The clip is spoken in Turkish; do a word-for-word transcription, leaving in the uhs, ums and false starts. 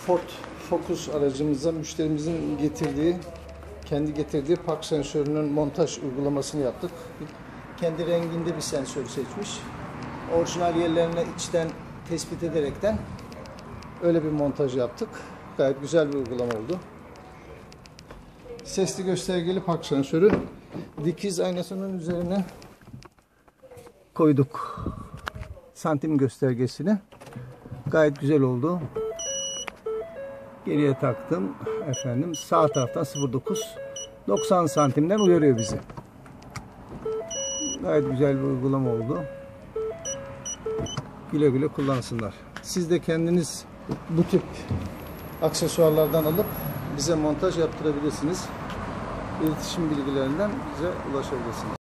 Ford Focus aracımıza müşterimizin getirdiği, kendi getirdiği park sensörünün montaj uygulamasını yaptık. Kendi renginde bir sensör seçmiş. Orijinal yerlerine içten tespit ederekten öyle bir montaj yaptık. Gayet güzel bir uygulama oldu. Sesli göstergeli park sensörü dikiz aynasının üzerine koyduk. Santim göstergesini. Gayet güzel oldu. Geriye taktım. Efendim sağ taraftan sıfır dokuz doksan santimden uyarıyor bizi. Gayet güzel bir uygulama oldu. Güle güle kullansınlar. Siz de kendiniz bu tip aksesuarlardan alıp bize montaj yaptırabilirsiniz. İletişim bilgilerinden bize ulaşabilirsiniz.